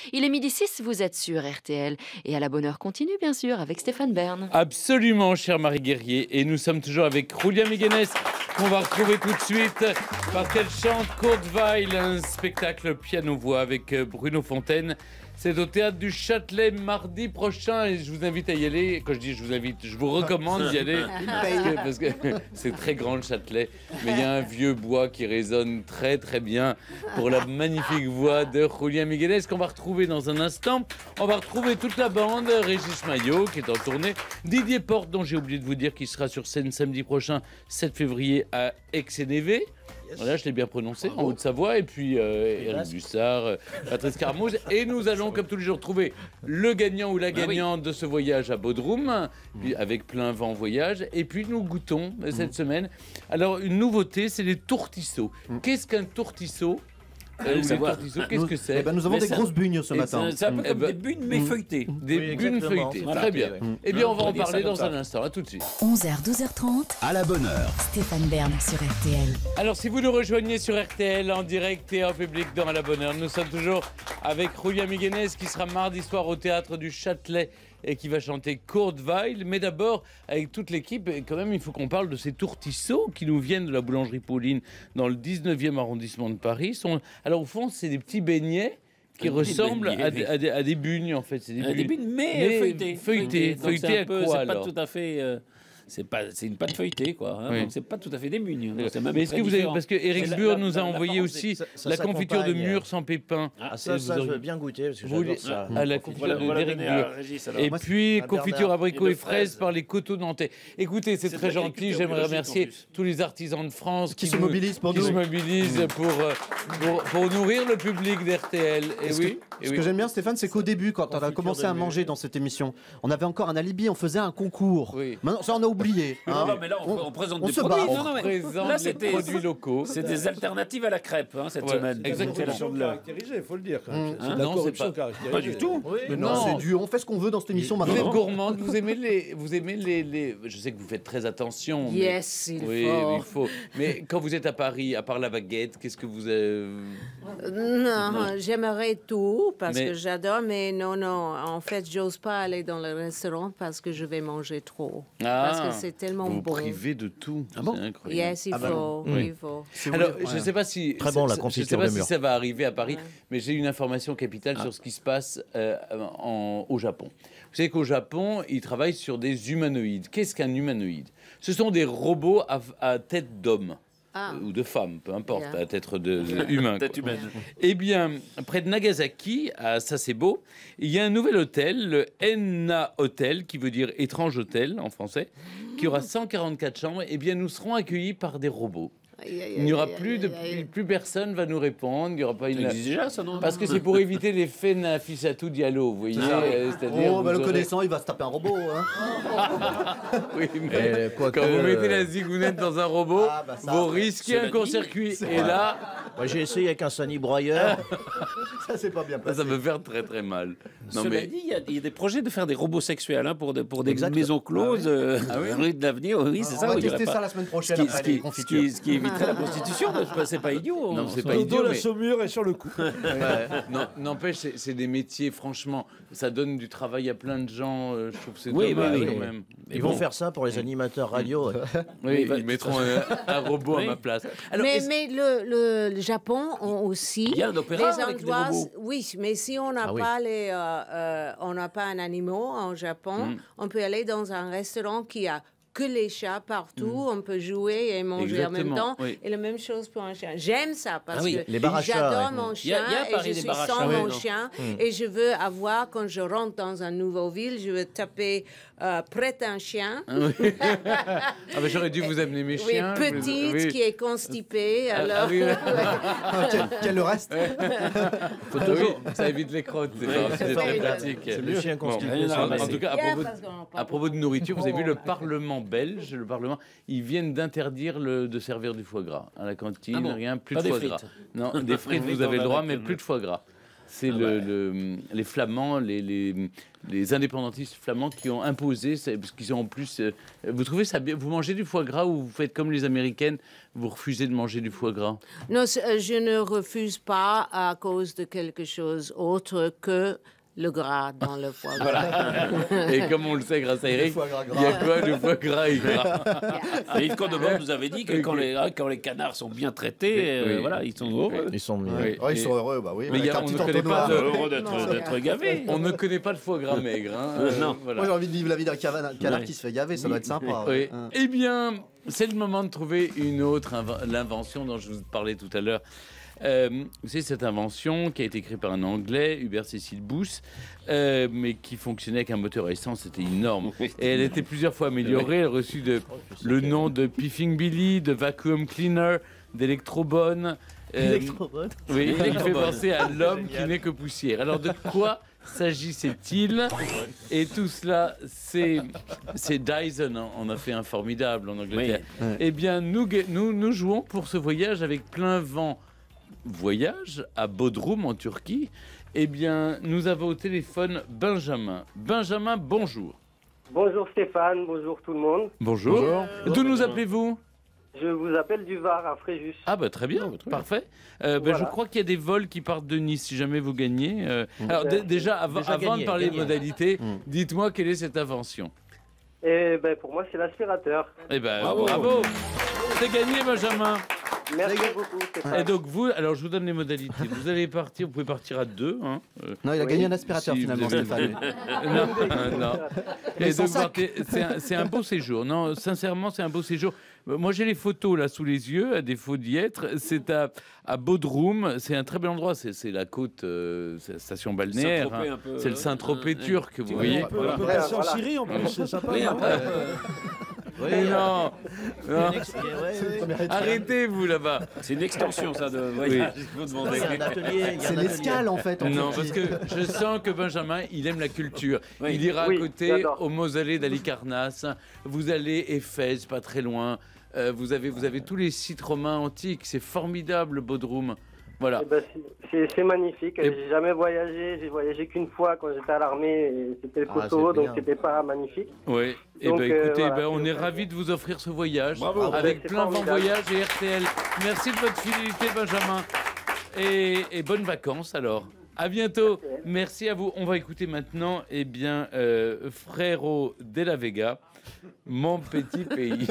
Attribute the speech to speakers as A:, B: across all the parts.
A: Il est 12h06, vous êtes sur RTL. Et à la bonne heure continue, bien sûr, avec Stéphane Bern.
B: Absolument, cher Marie Guerrier. Et nous sommes toujours avec Julia Migenes, qu'on va retrouver tout de suite, parce qu'elle chante Kurt Weill, un spectacle piano-voix avec Bruno Fontaine. C'est au Théâtre du Châtelet mardi prochain et je vous invite à y aller. Quand je dis je vous invite, je vous recommande d'y aller parce que c'est très grand le Châtelet. Mais il y a un vieux bois qui résonne très très bien pour la magnifique voix de Julia Migenes qu'on va retrouver dans un instant. On va retrouver toute la bande, Régis Maillot qui est en tournée, Didier Porte dont j'ai oublié de vous dire qu'il sera sur scène samedi prochain 7 février à Aix-et-Névé. Voilà, je l'ai bien prononcé, en Haute-Savoie, et puis Eric Bussard, Patrice Carmouze. Et nous allons, comme tous les jours, trouver le gagnant ou la gagnante de ce voyage à Bodrum, avec plein vent voyage. Et puis nous goûtons cette semaine. Alors, une nouveauté, c'est les tourtisseaux. Qu'est-ce qu'un tourtisseau? Qu'est-ce que c'est?
C: Nous avons des grosses bugnes ce matin.
D: C'est un peu comme des bugnes mais feuilletées.
B: Des bugnes feuilletées, très bien. Eh bien, on va en parler dans un instant. À tout de suite.
E: 11h, 12h30.
F: À la bonne heure.
E: Stéphane Bern sur RTL.
B: Alors, si vous nous rejoignez sur RTL en direct et en public dans À la bonne heure, nous sommes toujours avec Julia Migenes qui sera mardi soir au Théâtre du Châtelet et qui va chanter Kurt Weill. Mais d'abord, avec toute l'équipe, quand même, il faut qu'on parle de ces tourtisseaux qui nous viennent de la boulangerie Pauline dans le 19e arrondissement de Paris. Alors, au fond, c'est des petits beignets qui ressemblent à des bugnes, en fait. C'est
D: des bugnes, mais feuilletées.
B: Feuilletées à quoi, alors?
D: C'est pas tout à fait... c'est une pâte feuilletée, quoi. Hein, donc c'est pas tout à fait des bugnes.
B: Mais est-ce que vous avez, parce que Eric Burr nous a envoyé aussi la confiture de mûre sans pépins.
C: Ça, je veux bien goûter parce que j'adore ça.
B: La confiture d'Eric Burr. Et puis confiture abricots et fraises par les coteaux nantais. Écoutez, c'est très gentil. J'aimerais remercier tous les artisans de France
C: qui se mobilisent pour
B: nourrir le public d'RTL.
C: Ce que j'aime bien, Stéphane, c'est qu'au début, quand on a commencé à manger dans cette émission, on avait encore un alibi, on faisait un concours. Maintenant, ça, on a oublié.
D: Non, mais là, on présente des
C: produits.
B: On présente des produits locaux.
D: C'est des alternatives à la crêpe, cette semaine.
G: Exactement. Caractérisé, il faut le dire. C'est
B: non, c'est
D: pas du tout.
C: Non, on fait ce qu'on veut dans cette émission maintenant.
B: Vous êtes gourmande, vous aimez les... Je sais que vous faites très attention.
A: Yes,
B: il faut. Mais quand vous êtes à Paris, à part la baguette, qu'est-ce que vous...
A: Non, j'aimerais tout parce que j'adore, mais non. En fait, j'ose pas aller dans le restaurant parce que je vais manger trop. Parce que c'est tellement bon.
B: Vous privez de tout. C'est incroyable.
A: Yes, il faut.
B: Alors, je ne sais pas si...
C: Très bon, la confiture de mûre.
B: Je sais pas si ça va arriver à Paris, mais j'ai une information capitale sur ce qui se passe au Japon. Vous savez qu'au Japon, ils travaillent sur des humanoïdes. Qu'est-ce qu'un humanoïde? Ce sont des robots à tête d'homme. Ou de femme, peu importe, à tête humain.
D: Tête humaine.
B: Eh bien, près de Nagasaki, à Sasebo, il y a un nouvel hôtel, le Enna Hotel, qui veut dire étrange hôtel en français, qui aura 144 chambres. Eh bien, nous serons accueillis par des robots. Il n'y aura plus personne va nous répondre. Il n'y aura pas une.
D: Déjà, ça, non?
B: Parce que c'est pour éviter l'effet Nafissatou Diallo, vous voyez.
C: Le connaissant, il va se taper un robot.
B: Oui, mais quand vous mettez la zigounette dans un robot, vous risquez un court-circuit. Et là,
C: j'ai essayé avec un Sony broyeur. Ça c'est pas bien passé.
B: Ça peut faire très très mal.
D: Cela dit, il y a des projets de faire des robots sexuels pour des maisons closes, rue de l'Avenir. Oui, c'est ça.
C: On va tester ça la semaine prochaine après les confitures.
D: Ce qui éviterait la prostitution, c'est pas idiot.
B: Non, c'est pas idiot.
G: La saumure est sur le coup.
B: N'empêche, c'est des métiers, franchement, ça donne du travail à plein de gens. Je trouve que c'est dommage quand même.
C: Ils vont faire ça pour les animateurs radio.
B: Oui, ils mettront un robot à ma place. Alors,
A: mais le Japon ont aussi
D: il y a un opéra
A: les
D: avec
A: endroits.
D: des robots.
A: Oui, mais si on n'a pas on n'a pas un animal en Japon, on peut aller dans un restaurant qui a que les chats partout, on peut jouer et manger en même temps. Et la même chose pour un chien. J'aime ça parce que j'adore mon chien et je suis sans mon chien. Et je veux avoir, quand je rentre dans une nouvelle ville, je veux taper prête un chien.
B: Mais j'aurais dû vous amener mes chiens.
A: Petite, qui est constipée. Alors...
C: Quel le reste
B: ça évite les crottes. C'est très pratique.
C: C'est le chien constipé.
B: En tout cas, à propos de nourriture, vous avez vu le Parlement belge, le Parlement, ils viennent d'interdire de servir du foie gras à la cantine, plus de foie gras. Non, des frites, vous avez le droit, mais plus de foie gras. C'est les Flamands, les indépendantistes flamands qui ont imposé, parce qu'ils ont en plus... vous trouvez ça bien? Vous mangez du foie gras ou vous faites comme les Américaines, vous refusez de manger du foie gras?
A: Non, je ne refuse pas à cause de quelque chose autre que le gras dans le foie gras.
B: Voilà. Et comme on le sait grâce à Eric, il y a quoi? Du foie gras et gras.
D: Et Yves Condemont nous avait dit que quand les canards sont bien traités, voilà, ils sont heureux.
C: Ils sont
G: ils sont heureux, bah oui.
B: Mais on ne connaît pas
D: heureux d'être gavés.
B: On ne connaît pas le foie gras maigre.
D: Non.
B: Voilà.
C: Moi, j'ai envie de vivre la vie d'un canard qui se fait gaver, ça doit être sympa.
B: Oui. Eh bien, c'est le moment de trouver une autre l'invention dont je vous parlais tout à l'heure. C'est cette invention qui a été créée par un Anglais, Hubert Cecil Booth, mais qui fonctionnait avec un moteur à essence, c'était énorme. Et elle était plusieurs fois améliorée. Elle a reçu le nom de Piffing Billy, de Vacuum Cleaner, d'Electrobone. Oui, qui fait penser à l'homme qui n'est que poussière. Alors de quoi s'agissait-il? Et tout cela, c'est Dyson. On a fait un formidable en Angleterre. Oui. Eh bien, nous jouons pour ce voyage avec plein vent. Voyage à Bodrum en Turquie. Eh bien, nous avons au téléphone Benjamin. Benjamin, bonjour.
F: Bonjour Stéphane, bonjour tout le monde.
B: Bonjour. D'où nous appelez-vous?
F: Je vous appelle du Var à Fréjus.
B: Ah bah très bien, parfait. Voilà. Je crois qu'il y a des vols qui partent de Nice si jamais vous gagnez. Alors déjà, avant de parler de modalités, dites-moi quelle est cette invention.
F: Eh ben pour moi c'est l'aspirateur.
B: Eh ben bravo. C'est gagné Benjamin.
F: Merci beaucoup Stéphane.
B: Et donc vous, alors je vous donne les modalités. Vous allez partir, vous pouvez partir à 2. Hein.
C: Non, il a gagné un aspirateur finalement, Stéphane.
B: Non. Et donc c'est un beau séjour. Non, sincèrement, c'est un beau séjour. Moi, j'ai les photos là sous les yeux, à défaut d'y être. C'est à Bodrum. C'est un très bel endroit. C'est la côte, c'est la station balnéaire. Hein. C'est le Saint-Tropez turc, vous voyez.
G: Un peu en Syrie en plus, c'est sympa.
B: Oui, non. Arrêtez, vous, là-bas.
D: C'est une extension, ça, de voyage.
C: C'est l'escale, en fait.
B: Non, parce que je sens que Benjamin, il aime la culture. Il ira à côté, au mausolée d'Halicarnasse. Vous allez Éphèse, pas très loin. Vous avez tous les sites romains antiques. C'est formidable, Bodrum. Voilà.
F: Eh ben, c'est magnifique. J'ai jamais voyagé. J'ai voyagé qu'une fois quand j'étais à l'armée. C'était le Kosovo, donc c'était pas magnifique.
B: Oui. Et ben écoutez, voilà, on est ravis de vous offrir ce voyage. Bravo. Avec plein vent voyage et RTL. Merci de votre fidélité, Benjamin. Et bonnes vacances alors. À bientôt. Merci à vous. On va écouter maintenant, Frérot de la Vega. Mon petit pays.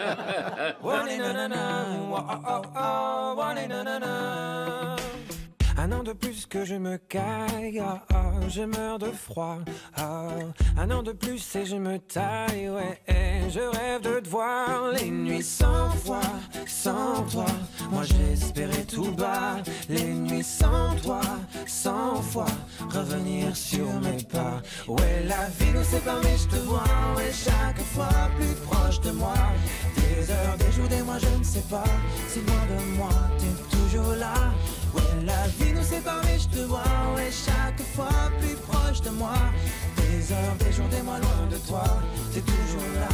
H: Un an de plus que je me caille, je meurs de froid. Un an de plus et je me taille, ouais. Je rêve de te voir les nuits sans foi, sans toi. Moi j'espérais tout bas, les nuits sans toi, sans foi. Revenir sur mes pas. Ouais, la vie nous sépare mais je te vois, ouais, chaque fois plus proche de moi. Des heures, des jours, des mois, je ne sais pas. Si loin de moi, t'es toujours là. Ouais, la vie nous sépare mais je te vois, ouais, chaque fois plus proche de moi. Des heures, des jours, des mois loin de toi, t'es toujours là.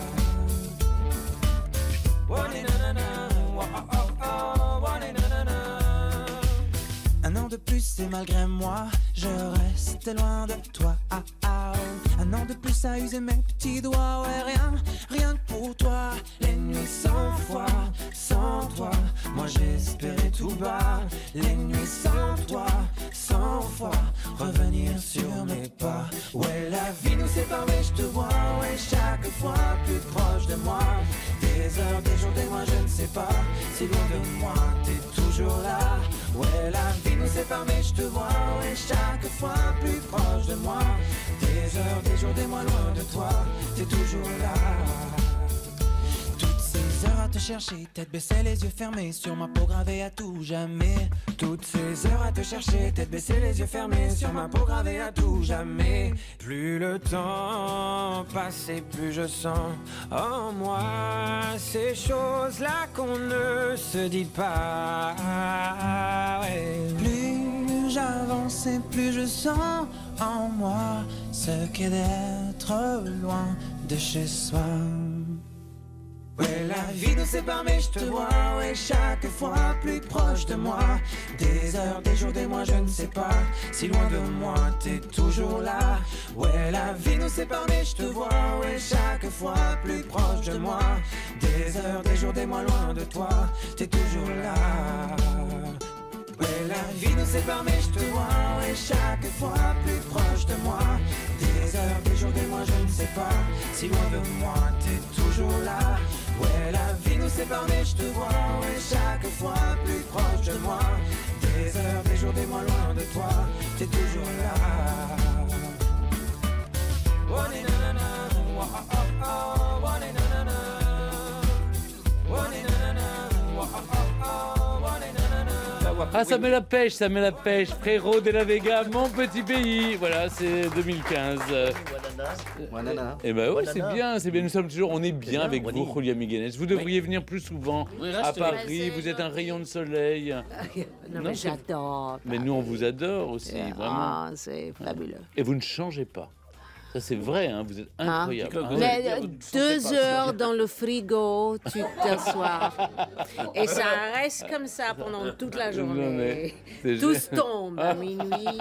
H: Un an de plus et malgré moi, je reste loin de toi. Un an de plus à user mes petits doigts, ouais, rien que pour toi. Les nuits sans foi, sans toi, moi j'espérais tout bas. Les nuits sans toi, sans foi, revenir sur mes pas. Ouais, la vie nous sépare mais je te vois, ouais, chaque fois plus proche de moi. Des heures, des jours, des mois, je ne sais pas. Si loin de moi, t'es toujours là. Ouais, la vie nous sépare mais je te vois, ouais, chaque fois plus proche de moi. Des heures, des jours, des mois loin de toi, t'es toujours là. Toutes ces heures à te chercher, tête baissée, les yeux fermés, sur ma peau gravée à tout jamais. Toutes ces heures à te chercher, tête baissée, les yeux fermés, sur ma peau gravée à tout jamais. Plus le temps passe et plus je sens en moi ces choses-là qu'on ne se dit pas. Ouais. Plus j'avance et plus je sens en moi ce qu'est d'être loin de chez soi. Ouais, la vie nous sépare mais je te vois, ouais, chaque fois plus proche de moi. Des heures, des jours, des mois, je ne sais pas. Si loin de moi, t'es toujours là. Ouais, la vie nous sépare mais je te vois, ouais, chaque fois plus proche de moi. Des heures, des jours, des mois, loin de toi, t'es toujours là. Ouais, la vie nous sépare mais je te vois, ouais, chaque fois plus proche de moi. Des heures, des jours, des mois, je ne sais pas. Si loin de moi, t'es toujours là. Ouais, la vie nous sépare mais je te vois, ouais, chaque fois plus proche de moi. Des heures, des jours, des mois, loin de toi, t'es toujours là.
B: Ah, ça met la pêche, frérot de la Vega, mon petit pays. Voilà, c'est 2015. Eh ben oui, c'est bien, nous sommes toujours, on est bien avec vous, Julia Miguenes. Vous devriez venir plus souvent à Paris, vous êtes un rayon de soleil.
A: Non, mais j'adore.
B: Mais nous, on vous adore aussi, vraiment.
A: Ah, c'est fabuleux.
B: Et vous ne changez pas. Ça, c'est vrai, hein, vous êtes incroyable.
A: Mais 2 heures dans le frigo, tu t'assois. Et ça reste comme ça pendant toute la journée. Tous tombent à minuit.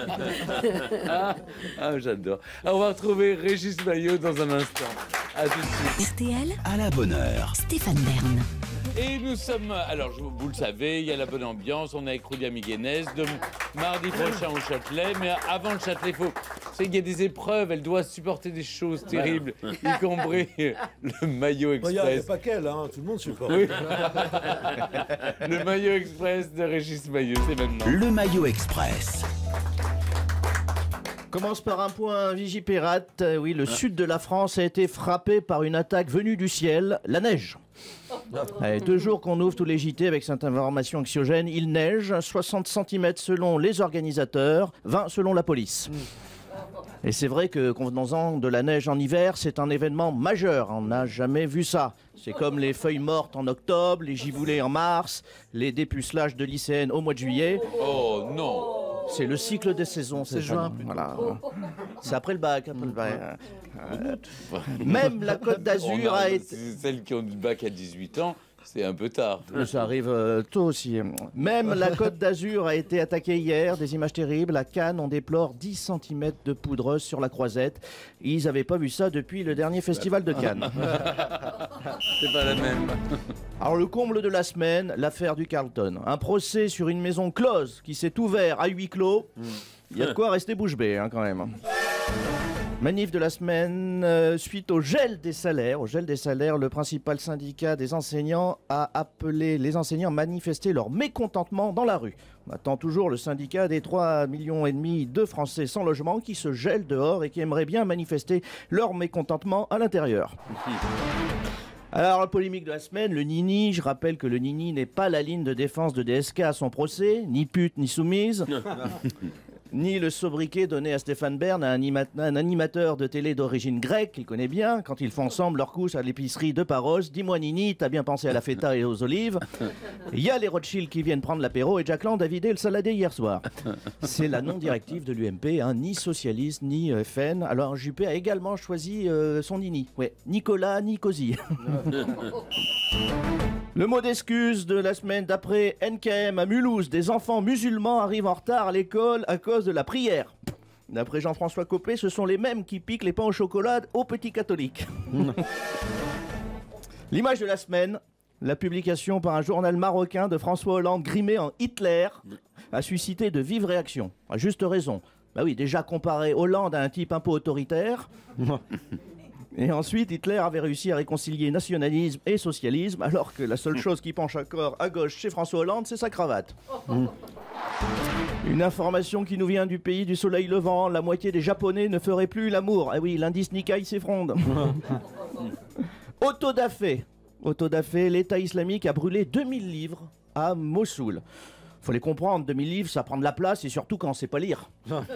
B: J'adore. On va retrouver Régis Maillot dans un instant. À tout de suite.
E: RTL,
I: à la bonne heure.
E: Stéphane Bern.
B: Et nous sommes, alors vous le savez, il y a la bonne ambiance, on est avec Julia Miguenes, de mardi prochain au Châtelet, mais avant le Châtelet, vous savez qu'il y a des épreuves, elle doit supporter des choses terribles, y compris le maillot express.
G: Il n'y a pas qu'elle, hein, tout le monde supporte.
B: Oui. Le maillot express de Régis Maillot, c'est maintenant.
I: Le maillot express.
C: Commence par un point Vigipirate. Oui, le sud de la France a été frappé par une attaque venue du ciel, la neige. Allez, 2 jours qu'on ouvre tous les JT avec cette information anxiogène. Il neige, 60 cm selon les organisateurs, 20 selon la police. Et c'est vrai que, convenons-en, de la neige en hiver, c'est un événement majeur. On n'a jamais vu ça. C'est comme les feuilles mortes en octobre, les giboulées en mars, les dépucelages de lycéennes au mois de juillet.
B: Oh non!
C: C'est le cycle des saisons, c'est juin. Voilà. C'est après le bac. Même la Côte d'Azur a été...
B: Celles qui ont du bac à 18 ans, c'est un peu tard.
C: Ça arrive tôt aussi. Même la Côte d'Azur a été attaquée hier. Des images terribles. À Cannes, on déplore 10 cm de poudreuse sur la Croisette. Ils n'avaient pas vu ça depuis le dernier festival de Cannes.
B: C'est pas la même.
C: Alors le comble de la semaine, l'affaire du Carlton. Un procès sur une maison close qui s'est ouvert à huis clos. Il y a de quoi rester bouche bée quand même. Manif de la semaine, suite au gel des salaires. Au gel des salaires, le principal syndicat des enseignants a appelé les enseignants à manifester leur mécontentement dans la rue. On attend toujours le syndicat des 3,5 millions de Français sans logement qui se gèlent dehors et qui aimeraient bien manifester leur mécontentement à l'intérieur. Alors, la polémique de la semaine, le Nini. Je rappelle que le Nini n'est pas la ligne de défense de DSK à son procès, ni pute ni soumise. Ni le sobriquet donné à Stéphane Bern, un animateur de télé d'origine grecque qu'il connaît bien, quand ils font ensemble leurs courses à l'épicerie de Paros. Dis-moi Nini, t'as bien pensé à la feta et aux olives. Il y a les Rothschild qui viennent prendre l'apéro et Jack Land a vidé le saladé hier soir. C'est la non-directive de l'UMP, hein, ni socialiste, ni FN. Alors Juppé a également choisi son Nini. Ouais, Nicolas Nicosie. Le mot d'excuse de la semaine d'après NKM à Mulhouse, des enfants musulmans arrivent en retard à l'école à cause de la prière. D'après Jean-François Copé, ce sont les mêmes qui piquent les pains au chocolat aux petits catholiques. L'image de la semaine, la publication par un journal marocain de François Hollande grimé en Hitler a suscité de vives réactions. À juste raison. Bah oui, déjà comparé Hollande à un type un peu autoritaire. Et ensuite, Hitler avait réussi à réconcilier nationalisme et socialisme, alors que la seule chose qui penche encore à gauche chez François Hollande, c'est sa cravate. Une information qui nous vient du pays du soleil levant, la moitié des Japonais ne feraient plus l'amour. Ah oui, l'indice Nikkei s'effronde. Autodafé, l'État islamique a brûlé 2000 livres à Mossoul. Faut les comprendre, 2000 livres, ça prend de la place et surtout quand on sait pas lire.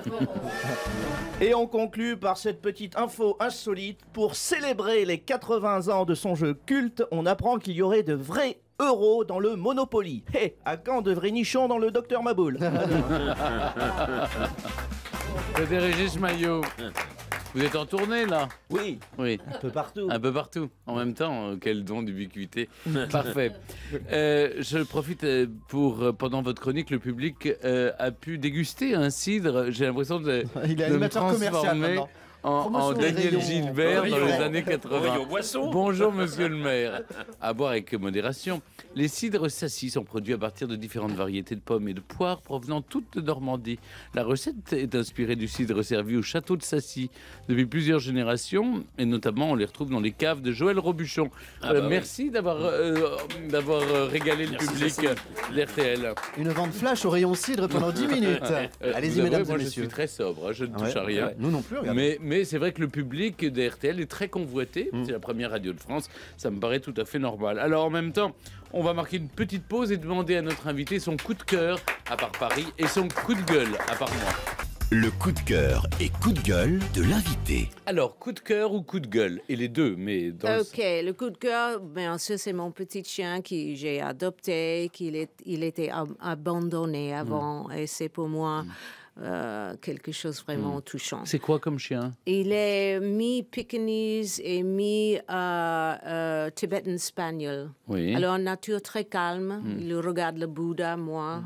C: Et on conclut par cette petite info insolite. Pour célébrer les 80 ans de son jeu culte, on apprend qu'il y aurait de vrais euros dans le Monopoly. Hé, à quand de vrais nichons dans le Docteur Maboul?
B: C'était Régis Maillot. Vous êtes en tournée, là?
C: Oui. Un peu partout.
B: Un peu partout. En même temps, quel don d'ubiquité. Parfait. Je profite pour, pendant votre chronique, le public a pu déguster un cidre. J'ai l'impression de
J: Il est
B: me
J: animateur commercial
B: transformer
J: maintenant.
B: en Daniel Gilbert dans les années 80. Bonjour, monsieur le maire. À boire avec modération. Les cidres Sassy sont produits à partir de différentes variétés de pommes et de poires provenant toutes de Normandie. La recette est inspirée du cidre servi au château de Sassy depuis plusieurs générations, et notamment on les retrouve dans les caves de Joël Robuchon. Merci d'avoir régalé le public d'RTL.
J: Une vente flash au rayon cidre pendant 10 minutes. Allez-y, mesdames et messieurs.
B: Je suis très sobre, je ne touche à rien.
J: Nous non plus, regardez.
B: Mais c'est vrai que le public d'RTL est très convoité. C'est la première radio de France. Ça me paraît tout à fait normal. Alors en même temps, on va marquer une petite pause et demander à notre invité son coup de cœur, à part Paris, et son coup de gueule, à part moi.
I: Le coup de cœur et coup de gueule de l'invité.
B: Alors, coup de cœur ou coup de gueule? Et les deux, mais dans
A: le coup de cœur, bien sûr, c'est mon petit chien que j'ai adopté, il était abandonné avant, et c'est pour moi... quelque chose de vraiment touchant.
B: C'est quoi comme chien?
A: Il est mi-Pekingese et mi-Tibetan Spaniel.
B: Oui.
A: Alors, nature très calme. Il regarde le Bouddha, moi.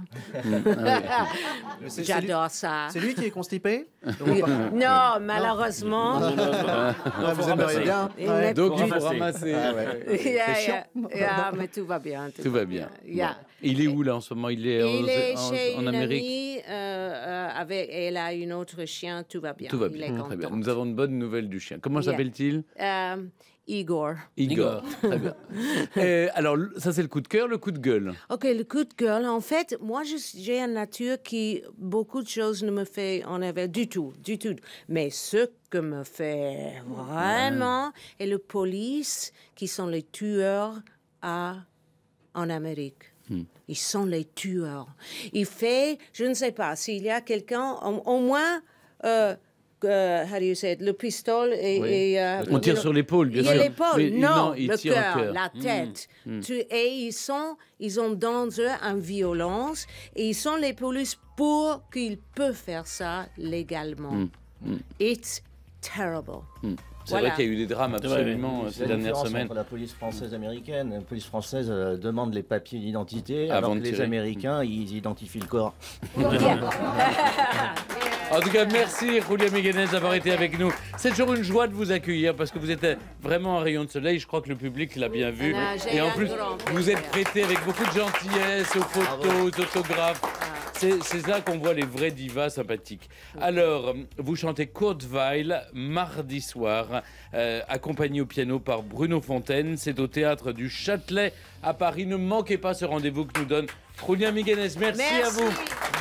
A: J'adore ça.
J: C'est lui qui est constipé?
A: Non, malheureusement.
J: Vous aimeriez bien.
B: Donc, il faut ramasser.
A: Mais tout va bien.
B: Tout va bien. Il est où, là, en ce moment? Il est
A: chez
B: en Amérique?
A: Elle a une autre chien, tout va bien.
B: Tout va bien, très bien. Nous avons une bonne nouvelle du chien. Comment s'appelle-t-il?
A: Igor.
B: Très bien. Alors, ça, c'est le coup de cœur, le coup de gueule.
A: OK, le coup de gueule. En fait, moi, j'ai une nature qui, beaucoup de choses ne me fait en envers du tout. Mais ce que me fait vraiment, est la police, qui sont les tueurs en Amérique. Ils sont les tueurs. Il fait, je ne sais pas, s'il y a quelqu'un, au moins, how do you say it, le pistolet et
B: on tire sur l'épaule, bien sûr.
A: Il y a l'épaule, non,
B: il
A: le
B: tire
A: cœur, la tête. Et ils ont dans eux une violence, et ils sont les polices pour qu'ils peuvent faire ça légalement. It's terrible.
B: C'est vrai qu'il y a eu des drames absolument ces dernières semaines.
C: Entre la police française américaine, la police française demande les papiers d'identité, alors que les Américains, ils identifient le corps.
B: En tout cas, merci Julia Migenez d'avoir été avec nous. C'est toujours une joie de vous accueillir parce que vous êtes vraiment un rayon de soleil. Je crois que le public l'a bien vu. Et en plus, vous êtes prêté avec beaucoup de gentillesse aux photos, aux autographes. C'est là qu'on voit les vrais divas sympathiques. Alors, vous chantez Kurt Weill mardi soir, accompagné au piano par Bruno Fontaine. C'est au Théâtre du Châtelet à Paris. Ne manquez pas ce rendez-vous que nous donne Julia Migenez. Merci à vous.